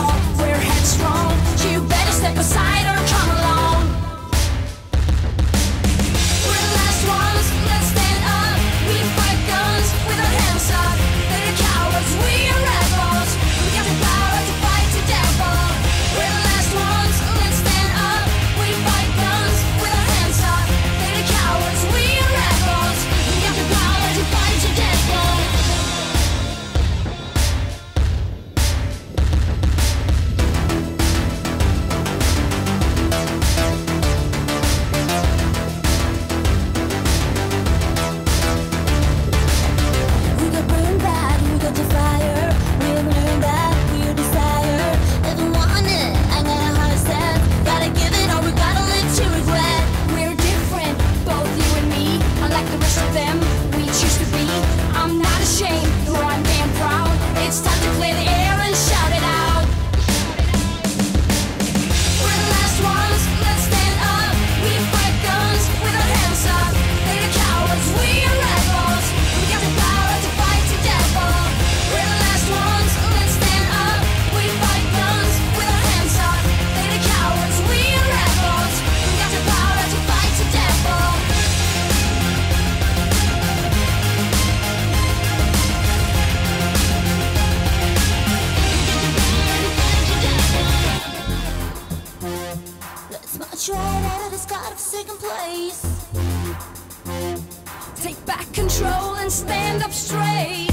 fall. We're headstrong, you better step aside or come along. We're the last ones, let's stand up. We fight guns with our hands up. They're the cowards, we are rebels. We got the power to fight the devil. We're the last ones, let's stand up. We fight guns with our hands up. They're the cowards, we are rebels. We got the power to fight the devil. Right out of this godforsaken place. Take back control and stand up straight.